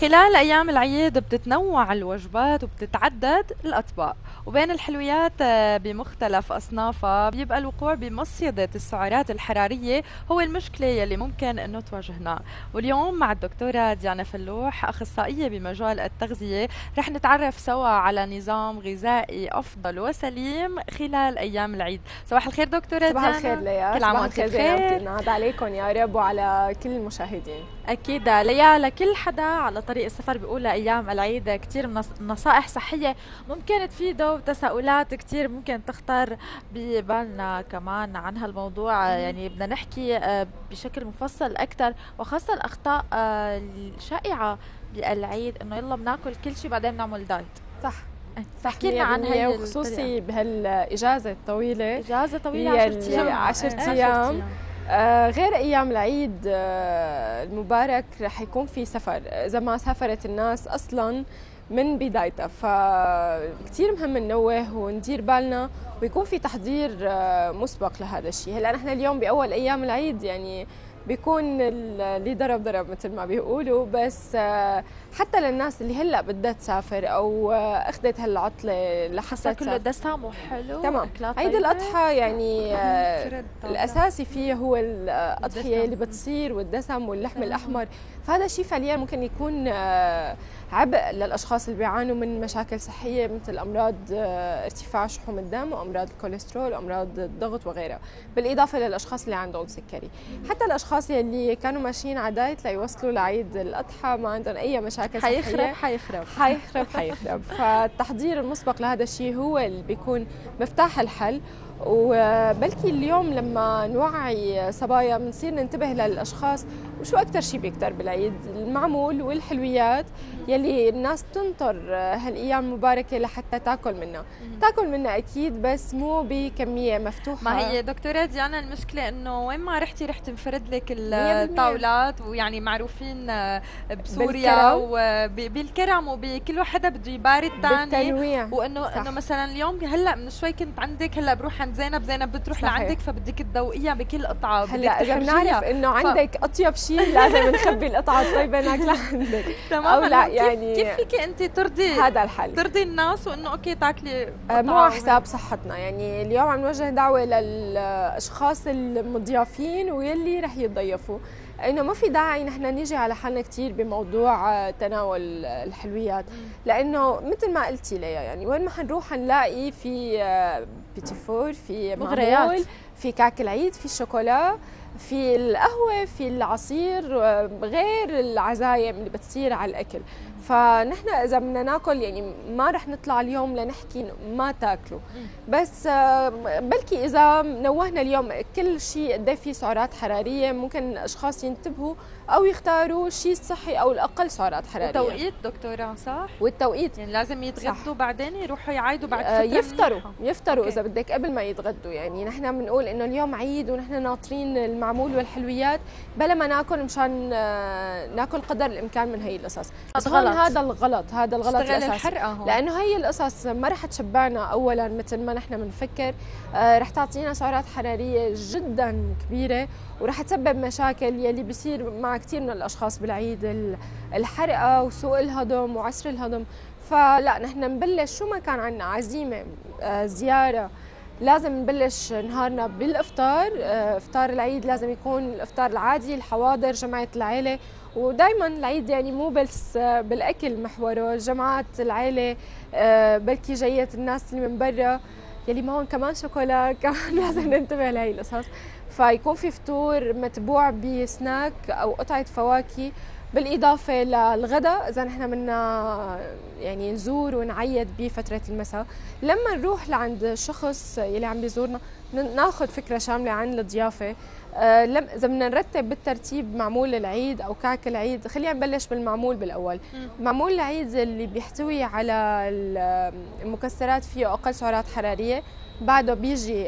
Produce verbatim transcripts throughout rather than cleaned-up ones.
خلال أيام العيد بتتنوع الوجبات وبتتعدد الأطباق، وبين الحلويات آه، بمختلف أصنافها بيبقى الوقوع بمصيدة السعرات الحرارية هو المشكلة يلي ممكن أنه تواجهنا. واليوم مع الدكتورة ديانا فلوح، أخصائية بمجال التغذية، رح نتعرف سوا على نظام غذائي أفضل وسليم خلال أيام العيد. صباح الخير دكتورة ديانا. صباح الخير ليا. كل عام وانت بخير. نعاد عليكم يا رب وعلى كل المشاهدين. أكيد ليا، لكل حدا على طريق السفر بيقول لأيام العيد كتير نصائح صحية ممكن تفيده، وتساؤلات كتير ممكن تخطر ببالنا كمان عن هالموضوع. يعني بدنا نحكي بشكل مفصل أكتر، وخاصة الأخطاء الشائعة بالعيد إنه يلا بناكل كل شيء بعدين بنعمل دايت. صح صح، لنا عن هي وخصوصي بهالإجازة الطويلة. إجازة طويلة عشرة أيام. آه غير أيام العيد آه المبارك رح يكون في سفر، إذا ما سافرت الناس أصلاً من بدايتها، فكتير مهم ننوه وندير بالنا ويكون في تحضير آه مسبق لهذا الشيء. هلأ نحن اليوم بأول أيام العيد يعني بيكون اللي ضرب ضرب مثل ما بيقولوا، بس حتى للناس اللي هلا بدها تسافر او اخذت هالعطله لحتى كله دسم وحلو. تمام. عيد الاضحى يعني الاساسي فيه هو الاضحيه اللي بتصير والدسم واللحم الاحمر، فهذا الشيء فعليا ممكن يكون عبء للاشخاص اللي بيعانوا من مشاكل صحيه مثل امراض ارتفاع شحوم الدم وامراض الكوليسترول وامراض الضغط وغيرها، بالاضافه للاشخاص اللي عندهم سكري. حتى الاشخاص اللي كانوا ماشيين على دايت ليوصلوا لعيد الاضحى ما عندهم اي مشاكل صحيه، حيخرب حيخرب حيخرب حيخرب فالتحضير المسبق لهذا الشيء هو اللي بيكون مفتاح الحل. وبلكي اليوم لما نوعي صبايا بنصير ننتبه للاشخاص وشو اكثر شيء بيكتر بالعيد، المعمول والحلويات يلي الناس تنطر هالايام المباركه لحتى تاكل منها. تاكل منها اكيد بس مو بكميه مفتوحه. ما هي دكتوره ديانا المشكله انه وين ما رحتي رح تنفرد لك الطاولات، ويعني معروفين بسوريا وبالكرم وبكل وحده بده يبارد ثاني، وانه انه مثلا اليوم هلا من شوي كنت عندك، هلا بروح عند زينب، زينب بتروح صحيح. لعندك فبدك تذوقيها بكل قطعه. هلا اذا بنعرف انه ف... عندك اطيب شيء لازم نخبي القطعه الطيبه ناكلها عندك. تمام. لا يعني كيف فيك انت ترضي هذا الحل، ترضي الناس وانه اوكي تاكلي قطعه مو على حساب صحتنا؟ يعني اليوم عم نوجه دعوه للاشخاص المضيافين واللي رح يتضيفوا انه ما في داعي نحن نيجي على حالنا كثير بموضوع تناول الحلويات، لانه مثل ما قلتي ليا يعني وين ما حنروح حنلاقي في بيتي فور، في مغريات، في كعك العيد، في الشوكولا، في القهوة، في العصير، غير العزايم اللي بتصير على الأكل. فنحن إذا بدنا ناكل يعني ما رح نطلع اليوم لنحكي ما تاكلوا، بس بلكي إذا نوهنا اليوم كل شيء قد فيه سعرات حرارية ممكن أشخاص ينتبهوا أو يختاروا الشيء الصحي أو الأقل سعرات حرارية. والتوقيت دكتورة صح؟ والتوقيت يعني لازم يتغدوا بعدين يروحوا يعايدوا بعد فترة يفطروا منيحة. يفطروا إذا بدك قبل ما يتغدوا. يعني نحن بنقول إنه اليوم عيد ونحن ناطرين المعمول والحلويات بلا ما ناكل مشان ناكل قدر الإمكان من هي القصص. بس هون هذا الغلط، هذا الغلط الأساسي، لأنه هي القصص ما رح تشبعنا أولا مثل ما نحن بنفكر، آه رح تعطينا سعرات حرارية جدا كبيرة ورح تسبب مشاكل يلي بيصير مع كثير من الأشخاص بالعيد، الحرقة وسوء الهضم وعسر الهضم. فلا نحن نبلش شو ما كان عندنا عزيمة، آه زيارة، لازم نبلش نهارنا بالإفطار. آه إفطار العيد لازم يكون الإفطار العادي، الحواضر، جمعة العائلة. ودائما العيد يعني مو بس بالاكل محوره، جماعات العائله، بلكي جايه الناس اللي من برا يلي معهم كمان شوكولا كمان لازم ننتبه لهي القصص. فيكون في فطور متبوع بسناك او قطعه فواكه، بالاضافه للغداء اذا نحن بدنا يعني نزور ونعيد بفتره المساء. لما نروح لعند شخص يلي عم بيزورنا ناخذ فكره شامله عن الضيافه. آه لم اذا بدنا نرتب بالترتيب معمول العيد او كعك العيد، خلينا نبلش بالمعمول بالاول. م. معمول العيد اللي بيحتوي على المكسرات فيه اقل سعرات حراريه، بعده بيجي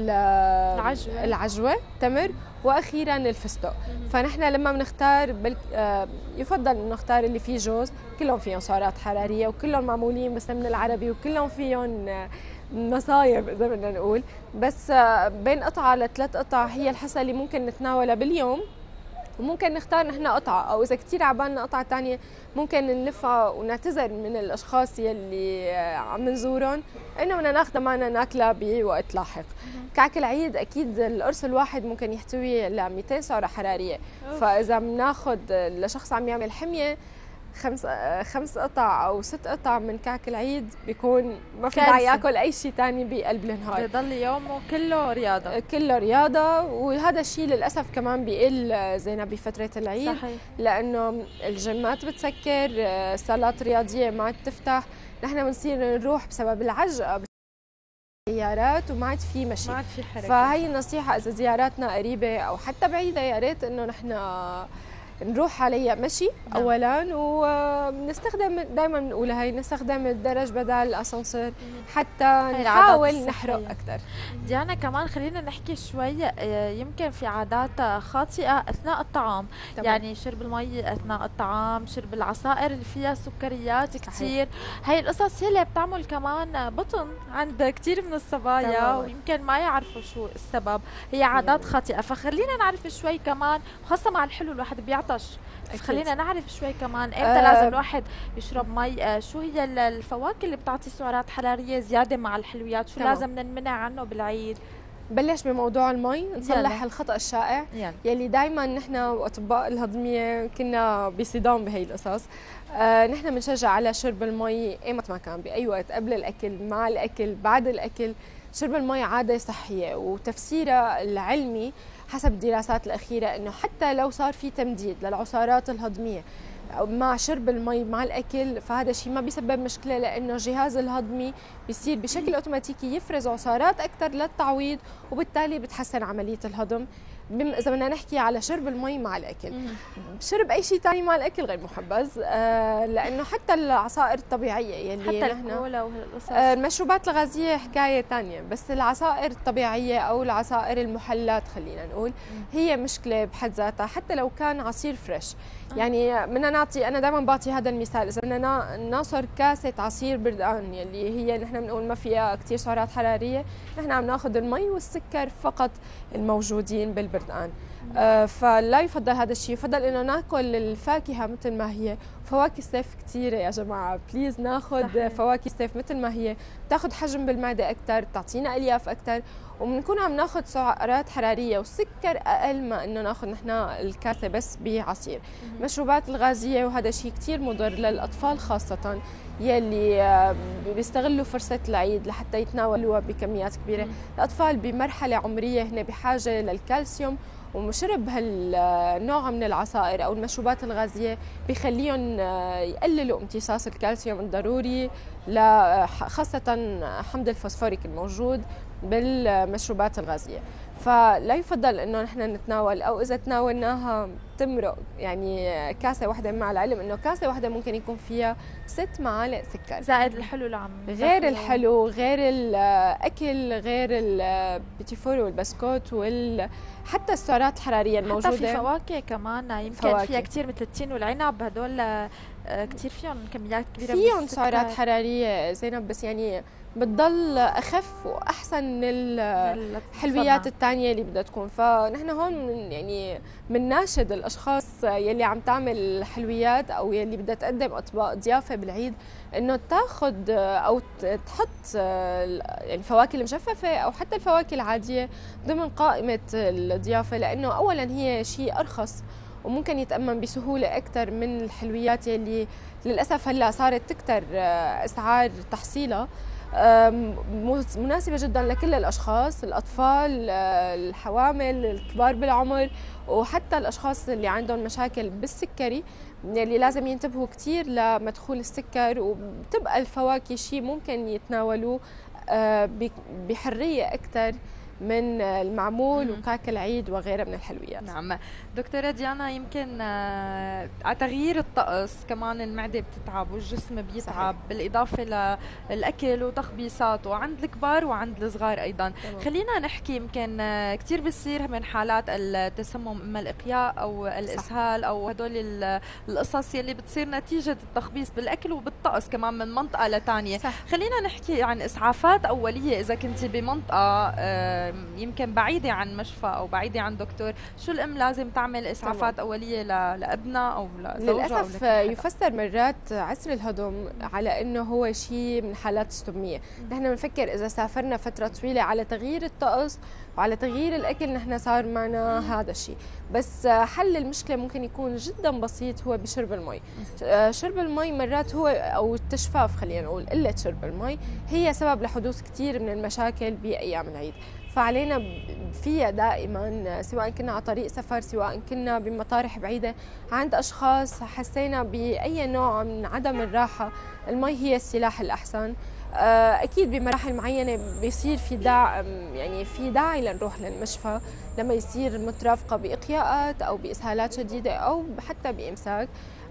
العجوه, العجوة تمر، واخيرا الفستق. فنحن لما بنختار بل... آه يفضل نختار اللي فيه جوز، كلهم فيهم سعرات حراريه وكلهم معمولين بس من العربي وكلهم فيهم آه مصايب اذا بدنا نقول، بس بين قطعه لثلاث قطع هي الحصه اللي ممكن نتناولها باليوم وممكن نختار نحن قطعة، أو إذا كتير عبالنا قطعة تانية ممكن نلفها ونعتذر من الأشخاص يلي عم نزورهم إنه بدنا ناخذها معنا ناكلها بوقت لاحق. كعك العيد أكيد القرص الواحد ممكن يحتوي ل مئتين سعرة حرارية، فإذا بناخذ لشخص عم يعمل حمية خمس خمس قطع او ست قطع من كعك العيد بيكون ما في داعي ياكل اي شيء ثاني بقلب النهار، بضل يومه كله رياضه كله رياضه. وهذا الشيء للاسف كمان بيقل زينب بفتره العيد. صحيح. لانه الجيمات بتسكر، الصالات الرياضيه ما عاد تفتح، نحن بنصير نروح بسبب العجقه زيارات وما عاد في مشي، ما عاد في حركه. فهي النصيحه اذا زياراتنا قريبه او حتى بعيده يا ريت انه نحن نروح عليها مشي. نعم. اولا، ونستخدم دائما بنقولها هي نستخدم الدرج بدل الاسانسير حتى نحاول نحرق اكثر. ديانا كمان خلينا نحكي شوي، يمكن في عادات خاطئه اثناء الطعام. طبعا. يعني شرب المي اثناء الطعام، شرب العصائر اللي فيها سكريات كثير، هي القصص هي اللي بتعمل كمان بطن عند كثير من الصبايا. طبعا. ويمكن ما يعرفوا شو السبب، هي عادات خاطئه. فخلينا نعرف شوي كمان، خاصه مع الحلو الواحد بيعطش، خلينا نعرف شوي كمان امتى أه لازم الواحد يشرب مي. أه شو هي الفواكه اللي بتعطي سعرات حراريه زياده مع الحلويات، شو تمام. لازم نمنع عنه بالعيد؟ بلش بموضوع المي، نصلح يلا. الخطأ الشائع يلا. يلي دائما نحن واطباء الهضميه كنا بصدام بهي القصص. آه نحن بنشجع على شرب المي ايمت ما كان، باي وقت، قبل الاكل، مع الاكل، بعد الاكل. شرب المي عاده صحيه، وتفسيرها العلمي حسب الدراسات الأخيرة إنه حتى لو صار في تمديد للعصارات الهضمية مع شرب المي مع الأكل، فهذا الشيء ما بيسبب مشكلة، لأنه الجهاز الهضمي بيصير بشكل أوتوماتيكي يفرز عصارات أكثر للتعويض، وبالتالي بتحسن عملية الهضم. إذا بدنا نحكي على شرب المي مع الأكل، شرب أي شيء ثاني مع الأكل غير محبذ، آه لأنه حتى العصائر الطبيعية يلي حتى الكولا والقصص، آه المشروبات الغازية حكاية ثانية، بس العصائر الطبيعية أو العصائر المحلات خلينا نقول هي مشكلة بحد ذاتها، حتى لو كان عصير فريش. يعني بدنا نعطي، انا دائما بعطي هذا المثال، اذا بدنا نعصر كاسه عصير بردقان يلي هي نحن بنقول ما فيها كثير سعرات حراريه، نحن عم ناخذ المي والسكر فقط الموجودين بالبردقان. آه فلا يفضل هذا الشيء، يفضل انه ناكل الفاكهه مثل ما هي. فواكه الصيف كثيره يا جماعه، بليز ناخذ صحيح. فواكه الصيف مثل ما هي، بتاخذ حجم بالمعده اكثر، بتعطينا الياف اكثر، وبنكون عم ناخذ سعرات حراريه والسكر اقل ما انه ناخذ نحن الكاسه بس بعصير. المشروبات الغازيه وهذا شيء كثير مضر للاطفال خاصه يلي بيستغلوا فرصه العيد لحتى يتناولوها بكميات كبيره. الاطفال بمرحله عمريه هن بحاجه للكالسيوم، وشرب هالنوع من العصائر او المشروبات الغازيه بخليهم يقللوا امتصاص الكالسيوم الضروري خاصه حمض الفوسفوريك الموجود بالمشروبات الغازيه. فلا يفضل انه نحن نتناول، او اذا تناولناها تمرق، يعني كاسه واحده، مع العلم انه كاسه واحده ممكن يكون فيها ست معالق سكر زائد الحلو اللي عم غير الحلو، غير الاكل، غير البيتي فور والبسكوت وال حتى السعرات الحراريه الموجوده. حتى في فواكه كمان يمكن فواكه. فيها كثير مثل التين والعنب، هدول كثير فيهم كميات كبيره فيهم سعرات حراريه زينب، بس يعني بتضل اخف واحسن من الحلويات الثانيه اللي بدها تكون. فنحن هون يعني بنناشد الاشخاص يلي عم تعمل حلويات او يلي بدها تقدم اطباق ضيافه بالعيد انه تاخذ او تحط يعني الفواكه المجففه او حتى الفواكه العاديه ضمن قائمه الضيافه، لانه اولا هي شيء ارخص وممكن يتأمن بسهولة أكثر من الحلويات يلي للأسف هلا صارت تكتر أسعار تحصيلها. مناسبة جدا لكل الأشخاص، الأطفال، الحوامل، الكبار بالعمر، وحتى الأشخاص اللي عندهم مشاكل بالسكري اللي لازم ينتبهوا كتير لمدخول السكر. وبتبقى الفواكه شيء ممكن يتناولوه بحرية أكثر من المعمول وكعك العيد وغيرها من الحلويات. نعم دكتورة ديانا، يمكن آه على تغيير الطقس كمان المعدة بتتعب والجسم بيتعب، صحيح. بالإضافة للأكل وتخبيصاته عند الكبار وعند الصغار أيضا. طبعا. خلينا نحكي، يمكن آه كتير بيصير من حالات التسمم، إما الإقياء أو الإسهال، صح. أو هدول القصص يلي بتصير نتيجة التخبيص بالأكل وبالطقس كمان من منطقة لتانية. صح. خلينا نحكي عن إسعافات أولية إذا كنتي بمنطقة آه يمكن بعيده عن مشفى او بعيده عن دكتور، شو الام لازم تعمل اسعافات طبعا. اوليه لابنها او لزوجها؟ للاسف يفسر مرات عسر الهضم على انه هو شيء من حالات السميه. نحن بنفكر اذا سافرنا فتره طويله على تغيير الطقس وعلى تغيير الاكل نحن صار معنا هذا الشيء، بس حل المشكله ممكن يكون جدا بسيط، هو بشرب المي. شرب المي مرات هو او التجفاف، خلينا نقول قله شرب المي هي سبب لحدوث كثير من المشاكل بايام العيد. فعلينا فيها دائما، سواء كنا على طريق سفر، سواء كنا بمطارح بعيده، عند اشخاص حسينا باي نوع من عدم الراحه، المي هي السلاح الاحسن. اكيد بمراحل معينه بيصير في داع يعني في داعي لنروح للمشفى لما يصير مترافقه باقياءات او باسهالات شديده او حتى بامساك،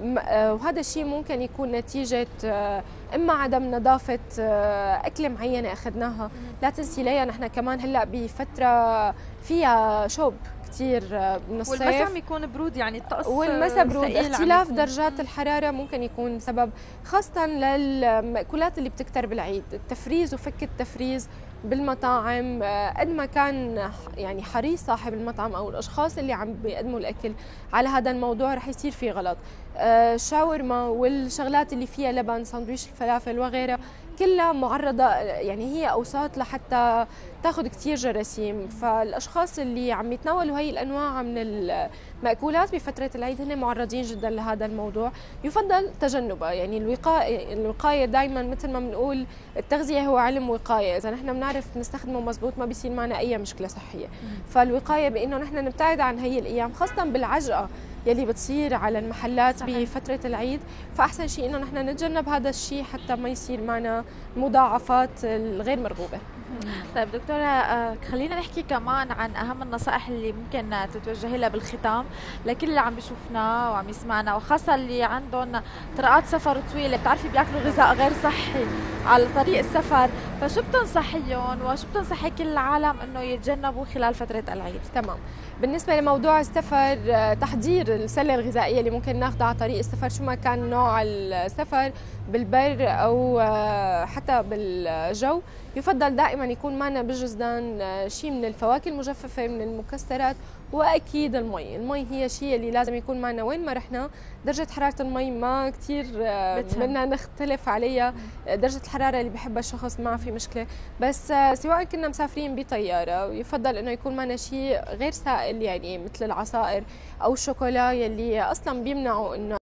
وهذا الشيء ممكن يكون نتيجه اما عدم نظافه اكله معينه اخذناها. لا تنسي ليا نحن كمان هلا بفتره فيها شوب كثير من الصيف، والمساء عم يكون برود، يعني الطقس والمساء برود، اختلاف درجات الحراره ممكن يكون سبب، خاصه للمأكولات اللي بتكتر بالعيد. التفريز وفك التفريز بالمطاعم، قد ما كان يعني حريص صاحب المطعم او الاشخاص اللي عم بيقدموا الاكل على هذا الموضوع، رح يصير في غلط. الشاورما والشغلات اللي فيها لبن، ساندويش الفلافل وغيرها، كلها معرضه، يعني هي اوساط لحتى تاخذ كثير جراثيم. فالاشخاص اللي عم يتناولوا هي الانواع من المأكولات بفتره العيد هن معرضين جدا لهذا الموضوع، يفضل تجنبها. يعني الوقايه الوقايه دائما مثل ما بنقول التغذيه هو علم وقايه، اذا نحن بنعرف نستخدمه مزبوط ما بيصير معنا اي مشكله صحيه. فالوقايه بانه نحن نبتعد عن هي الايام، خاصه بالعجقه يلي بتصير على المحلات صحيح. بفترة العيد، فأحسن شيء إنه نحن نتجنب هذا الشيء حتى ما يصير معنا مضاعفات الغير مرغوبة. طيب دكتورة، خلينا نحكي كمان عن أهم النصائح اللي ممكن تتوجهي لها بالختام لكل اللي عم بيشوفنا وعم يسمعنا، وخاصة اللي عندهم طرقات سفر طويلة، بتعرفي بياكلوا غذاء غير صحي على طريق السفر، فشو بتنصحيهم وشو بتنصحي كل العالم إنه يتجنبوا خلال فترة العيد؟ تمام. بالنسبة لموضوع السفر، تحضير السلة الغذائية اللي ممكن ناخذها على طريق السفر، شو ما كان نوع السفر بالبر أو حتى بالجو، يفضل دائما يكون معنا بالجزدان شيء من الفواكه المجففة، من المكسرات، واكيد المي. المي هي شيء اللي لازم يكون معنا وين ما رحنا. درجه حراره المي ما كثير بدنا نختلف عليها، درجه الحراره اللي بحبها الشخص ما في مشكله، بس سواء كنا مسافرين بطياره يفضل انه يكون معنا شيء غير سائل، يعني مثل العصائر او الشوكولا يلي اصلا بيمنعوا انه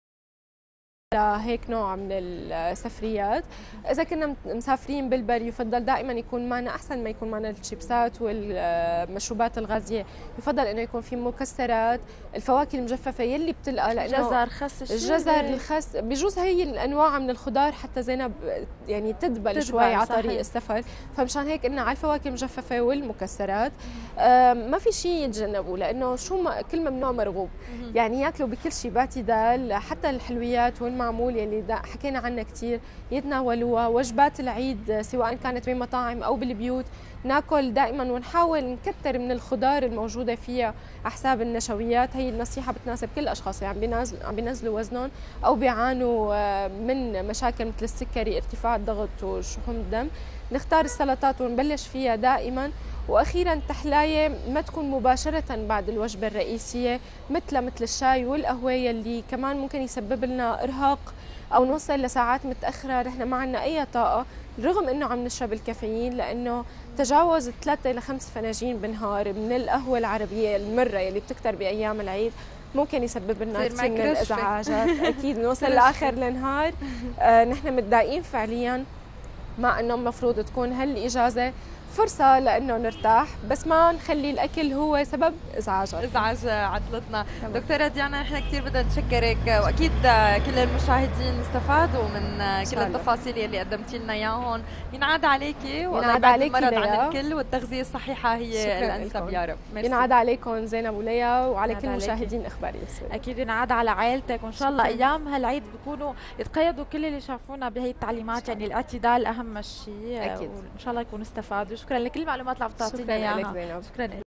هيك نوع من السفريات. اذا كنا مسافرين بالبر يفضل دائما يكون معنا، احسن ما يكون معنا الشيبسات والمشروبات الغازيه، يفضل انه يكون في مكسرات، الفواكه المجففه يلي بتلقى، لانه جزر، خس، الجزر، الخس، بجوز هي الانواع من الخضار حتى زينب يعني تدبل شوي على طريق السفر، فمشان هيك قلنا على الفواكه المجففه والمكسرات. ما في شيء يتجنبوا، لانه شو ما كل ممنوع مرغوب، يعني ياكلوا بكل شيء باعتدال، حتى الحلويات والمعمول يلي حكينا عنها كثير يتناولوها. وجبات العيد سواء كانت بمطاعم او بالبيوت ناكل دائما ونحاول نكتر من الخضار الموجوده فيها على حساب النشويات. هي النصيحه بتناسب كل الاشخاص اللي عم بينزلوا عم بينزلوا وزنهم او بيعانوا من مشاكل مثل السكري، ارتفاع الضغط وشحوم الدم. نختار السلطات ونبلش فيها دائما. واخيرا تحلايه ما تكون مباشره بعد الوجبه الرئيسيه، مثل مثل الشاي والقهوه اللي كمان ممكن يسبب لنا ارهاق او نوصل لساعات متاخره نحن ما عندنا اي طاقه، رغم انه عم نشرب الكافيين، لانه تجاوز ثلاثة إلى خمس فناجين بالنهار من القهوه العربيه المره اللي بتكتر بايام العيد ممكن يسبب لنا كثير من الازعاجات. اكيد نوصل لاخر النهار آه نحن متضايقين فعليا، مع انه المفروض تكون هالاجازه فرصة لأنه نرتاح، بس ما نخلي الأكل هو سبب إزعاج إزعاج عطلتنا. دكتورة ديانا، نحن كثير بدنا نشكرك، وأكيد كل المشاهدين استفادوا من كل التفاصيل اللي قدمتي لنا إياهم. ينعاد عليكي وينعاد عليكي المرض عن الكل، والتغذية الصحيحة هي الأنسب يا رب. ينعاد عليكم زينب وليا، وعلى كل مشاهدين إخبارية السوري. أكيد ينعاد على عائلتك، وإن شاء الله أيام هالعيد بيكونوا يتقيدوا كل اللي شافونا بهي التعليمات، يعني الاعتدال أهم شيء، أكيد. وإن شاء الله يكونوا استفادوا. شكرا لكل المعلومات اللي عم تعطينا اياها. شكرا لك زينب. شكرا.